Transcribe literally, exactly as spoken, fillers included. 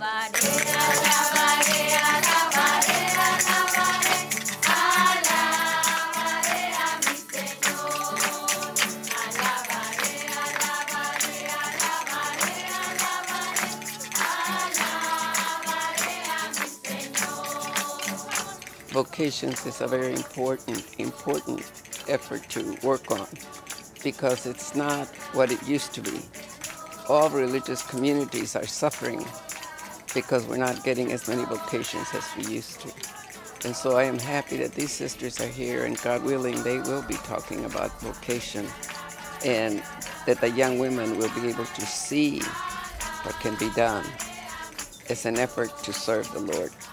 Vocations is a very important, important effort to work on because it's not what it used to be. All religious communities are suffering because we're not getting as many vocations as we used to. And so I am happy that these sisters are here, and God willing, they will be talking about vocation, and that the young women will be able to see what can be done as an effort to serve the Lord.